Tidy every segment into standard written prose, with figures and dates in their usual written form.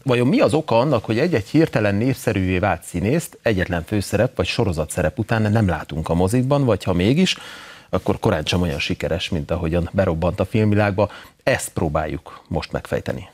Vajon mi az oka annak, hogy egy-egy hirtelen népszerűvé vált színészt egyetlen főszerep vagy sorozatszerep után nem látunk a mozikban, vagy ha mégis, akkor korán sem olyan sikeres, mint ahogyan berobbant a filmvilágba. Ezt próbáljuk most megfejteni.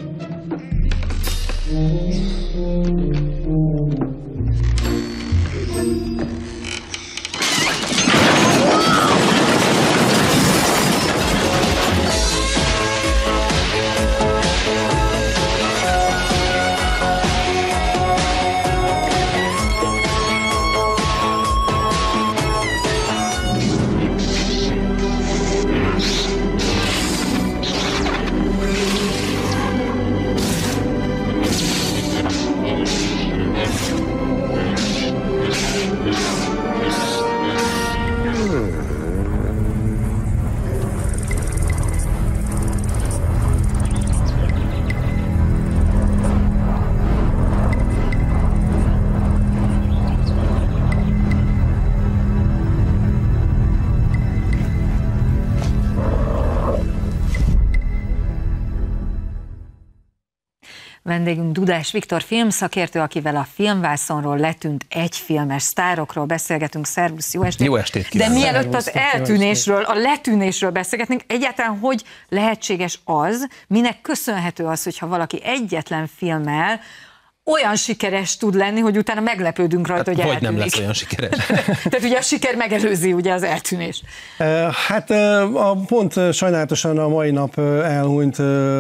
Vendégünk Dudás Viktor filmszakértő, akivel a filmvászonról letűnt egyfilmes sztárokról beszélgetünk. Szervusz, jó estét! Jó estét kívánok! De mielőtt az eltűnésről, a letűnésről beszélgetnénk, egyáltalán hogy lehetséges az, minek köszönhető az, hogyha valaki egyetlen filmmel olyan sikeres tud lenni, hogy utána meglepődünk rajta, hogy eltűnik. Vagy nem lesz olyan sikeres. Tehát ugye a siker megelőzi ugye az eltűnést. Hát pont sajnálatosan a mai nap elhunyt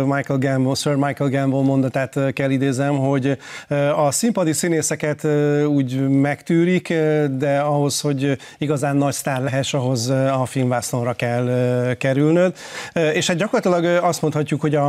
Sir Michael Gambon mondatát kell idézem, hogy a színpadi színészeket úgy megtűrik, de ahhoz, hogy igazán nagy sztár lehess, ahhoz a filmvászonra kell kerülnöd. És hát gyakorlatilag azt mondhatjuk, hogy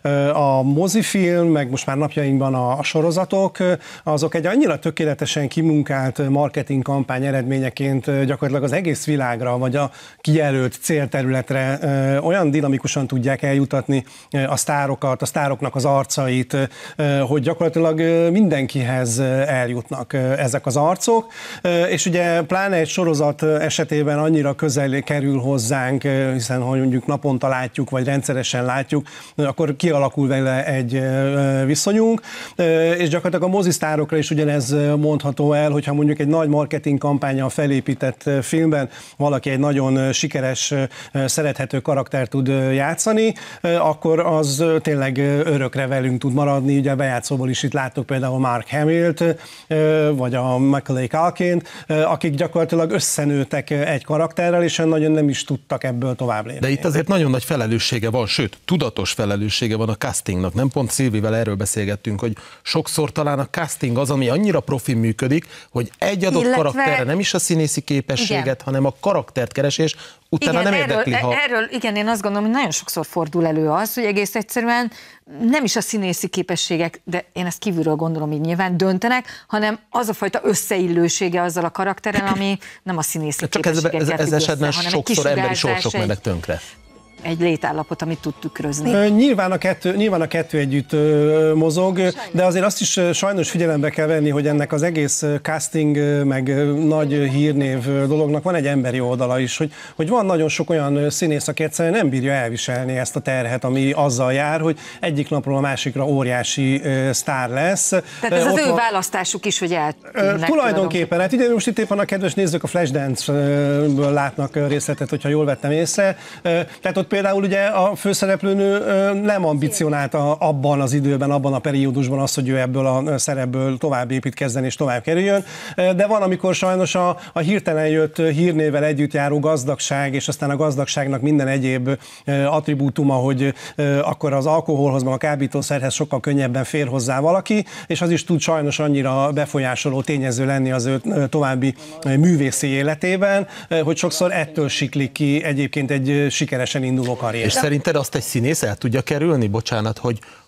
a mozifilm, meg most már napjainkban a sorozatok, azok egy annyira tökéletesen kimunkált marketing kampány eredményeként gyakorlatilag az egész világra, vagy a kijelölt célterületre olyan dinamikusan tudják eljutatni a sztárokat, a sztároknak az arcait, hogy gyakorlatilag mindenkihez eljutnak ezek az arcok, és ugye pláne egy sorozat esetében annyira közel kerül hozzánk, hiszen ha mondjuk naponta látjuk, vagy rendszeresen látjuk, akkor kialakul vele egy viszonyunk, és gyakorlatilag a mozisztárokra is ugyanez mondható el, hogyha mondjuk egy nagy marketing kampánnyal felépített filmben valaki egy nagyon sikeres, szerethető karaktert tud játszani, akkor az tényleg örökre velünk tud maradni. Ugye a bejátszóból is itt láttuk például Mark Hamilt, vagy a Macaulay Culkint, akik gyakorlatilag összenőttek egy karakterrel, és nagyon nem is tudtak ebből tovább lépni. De itt azért nagyon nagy felelőssége van, sőt, tudatos felelőssége van a castingnak. Nem pont Szilvivel erről beszélgettünk, hogy sokszor talán a casting az, ami annyira profi működik, hogy egy adott karakterre nem is a színészi képességet, igen, hanem a karaktert keresés, utána igen, nem érdekli, igen, én azt gondolom, hogy nagyon sokszor fordul elő az, hogy egész egyszerűen nem is a színészi képességek, de én ezt kívülről gondolom, így nyilván döntenek, hanem az a fajta összeillősége azzal a karakterrel, ami nem a színészi képességeket ez esetben sokszor emberi sorsok mennek tönkre. Egy létállapot, amit tud tükrözni. Nyilván a kettő együtt mozog, de azért azt is sajnos figyelembe kell venni, hogy ennek az egész casting, meg nagy hírnév dolognak van egy emberi oldala is, hogy van nagyon sok olyan színész, aki egyszerűen nem bírja elviselni ezt a terhet, ami azzal jár, hogy egyik napról a másikra óriási sztár lesz. Tehát ez az ő választásuk is, hogy eltűnnek. Tulajdonképpen, hát ugye most itt éppen a kedves nézők a Flashdance-ből látnak részletet, hogyha jól vettem észre. Tehát ott például ugye a főszereplőnő nem ambicionálta abban az időben, abban a periódusban azt, hogy ő ebből a szerepből tovább építkezzen és tovább kerüljön, de van, amikor sajnos a hirtelen jött hírnével együtt járó gazdagság, és aztán a gazdagságnak minden egyéb attribútuma, hogy akkor az alkoholhoz, meg a kábítószerhez sokkal könnyebben fér hozzá valaki, és az is tud sajnos annyira befolyásoló tényező lenni az ő további művészi életében, hogy sokszor ettől siklik ki egyébként egy sikeresen induló karrier. És szerinted azt egy színész el tudja kerülni, bocsánat,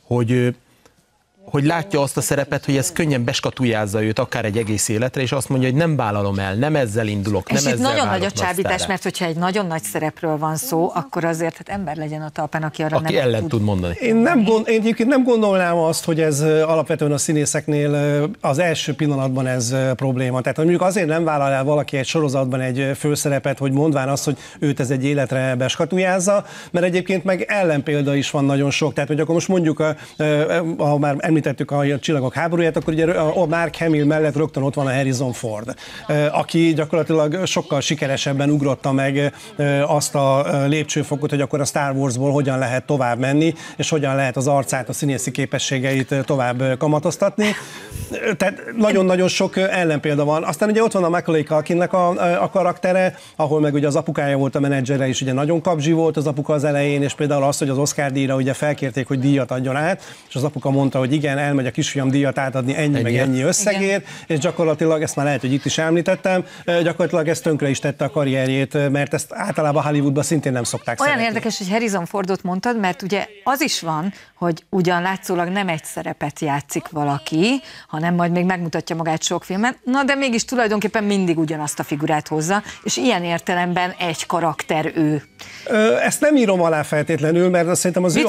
hogy látja azt a szerepet, hogy ez könnyen beskatujázza őt akár egy egész életre, és azt mondja, hogy nem vállalom el, nem ezzel indulok, nem ezzel vállalok. És itt nagyon nagy a csábítás, mert hogyha egy nagyon nagy szerepről van szó, akkor azért hát ember legyen a talpán, aki arra nem ellen tud mondani. Én egyébként nem gondolnám azt, hogy ez alapvetően a színészeknél az első pillanatban ez probléma. Tehát mondjuk azért nem vállal el valaki egy sorozatban egy főszerepet, hogy mondván azt, hogy őt ez egy életre beskatujázza, mert egyébként meg ellenpélda is van nagyon sok. Tehát, hogy akkor most mondjuk, ha már említettük a Csillagok háborúját, akkor ugye a Mark Hamill mellett rögtön ott van a Harrison Ford, aki gyakorlatilag sokkal sikeresebben ugrotta meg azt a lépcsőfokot, hogy akkor a Star Warsból hogyan lehet tovább menni, és hogyan lehet az arcát, a színészi képességeit tovább kamatoztatni. Tehát nagyon-nagyon sok ellenpélda van. Aztán ugye ott van a Macaulay Culkinnek a karaktere, ahol meg ugye az apukája volt a menedzsere, és ugye nagyon kapzsi volt az apuka az elején, és például az, hogy az Oscar-díjra ugye felkérték, hogy díjat adjon át, és az apuka mondta, hogy igen, elmegy a kisfiam díjat átadni ennyi összegért, és gyakorlatilag, ezt már lehet, hogy itt is említettem, gyakorlatilag ezt tönkre is tette a karrierjét, mert ezt általában Hollywoodban szintén nem szokták Olyan szeretni. érdekes, hogy Harrison Fordot mondtad, mert ugye az is van, hogy ugyan látszólag nem egy szerepet játszik valaki, hanem majd még megmutatja magát sok filmen, na de mégis tulajdonképpen mindig ugyanazt a figurát hozza, és ilyen értelemben egy karakter ő. Ezt nem írom alá feltétlenül, mert szerintem az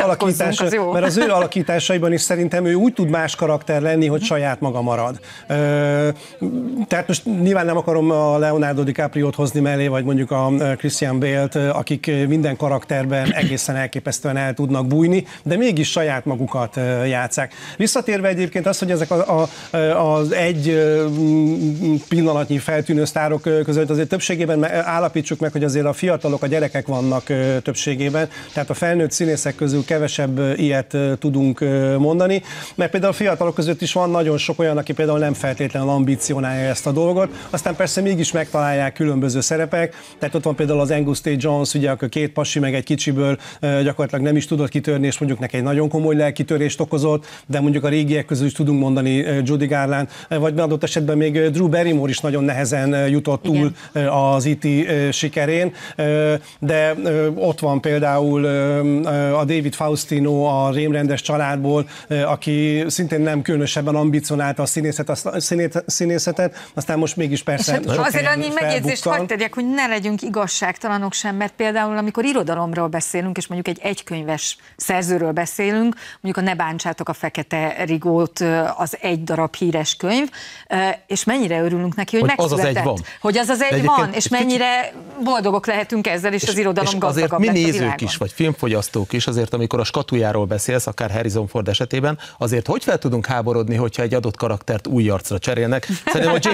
ő alakításaiban is szerintem ő úgy tud más karakter lenni, hogy saját maga marad. Tehát most nyilván nem akarom a Leonardo DiCaprio-t hozni mellé, vagy mondjuk a Christian Bale-t, akik minden karakterben egészen elképesztően el tudnak bújni, de mégis saját magukat játsszák. Visszatérve egyébként az, hogy ezek az egy pillanatnyi feltűnő sztárok között azért többségében állapítsuk meg, hogy azért a fiatalok, a gyerekek vannak többségében, tehát a felnőtt színészek közül kevesebb ilyet tudunk mondani, mert például a fiatalok között is van nagyon sok olyan, aki például nem feltétlenül ambicionálja ezt a dolgot, aztán persze mégis megtalálják különböző szerepek, tehát ott van például az Angus T. Jones, ugye, akkor két pasi meg egy kicsiből gyakorlatilag nem is tudott kitörni, és mondjuk neki egy nagyon komoly lelkitörést okozott, de mondjuk a régiek közül is tudunk mondani Judy Garland, vagy adott esetben még Drew Barrymore is nagyon nehezen jutott túl az E.T. sikerén, de ott van például a David Faustino a Rémrendes családból, aki szintén nem különösebben ambicionálta a színészetet, aztán most mégis persze hát azért annyi megjegyzést hadd tegyek, hogy ne legyünk igazságtalanok sem, mert például amikor irodalomról beszélünk, és mondjuk egy egykönyves szerzőről beszélünk, mondjuk a Ne bántsátok a Fekete Rigót, az egy darab híres könyv, és mennyire örülünk neki, hogy megszületett. Hogy az egy van, és mennyire boldogok lehetünk ezzel, és az irodalom gazdagabb lett a világon. Mi nézők is, vagy filmfogyasztók is, azért amikor a skatujáról beszélsz, akár Harrison Ford esetében, azért hogy fel tudunk háborodni, hogyha egy adott karaktert új arcra cserélnek? Szerintem a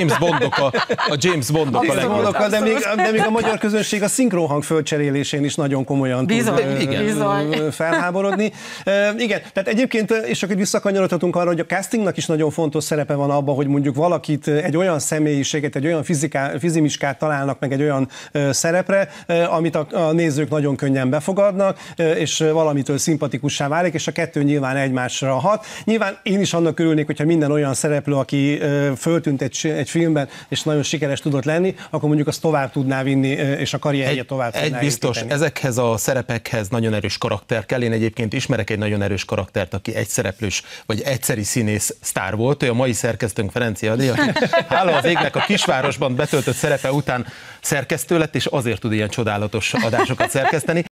James Bondok a legjobb. De még a magyar közönség a szinkronhang fölcserélésén is nagyon komolyan tud felháborodni. Igen, tehát egyébként, és akkor visszakanyarodhatunk arra, hogy a castingnak is nagyon fontos szerepe van abban, hogy mondjuk valakit, egy olyan személyiséget, egy olyan fizimiskát találnak meg egy olyan szerepre, amit a nézők nagyon könnyen befogadnak, és valamitől szimpatikussá válik, és a kettő nyilván egymásra hat. Nyilván én is annak örülnék, hogyha minden olyan szereplő, aki föltűnt egy filmben, és nagyon sikeres tudott lenni, akkor mondjuk azt tovább tudná vinni, és a karrierje tovább tudná építeni. Egy biztos, ezekhez a szerepekhez nagyon erős karakter kell. Én egyébként ismerek egy nagyon erős karaktert, aki egyszereplős, vagy egyszeri színész sztár volt. Ő a mai szerkesztőnk, Ferenci Adi, aki hála az égnek a kisvárosban betöltött szerepe után szerkesztő lett, és azért tud ilyen csodálatos adásokat szerkeszteni.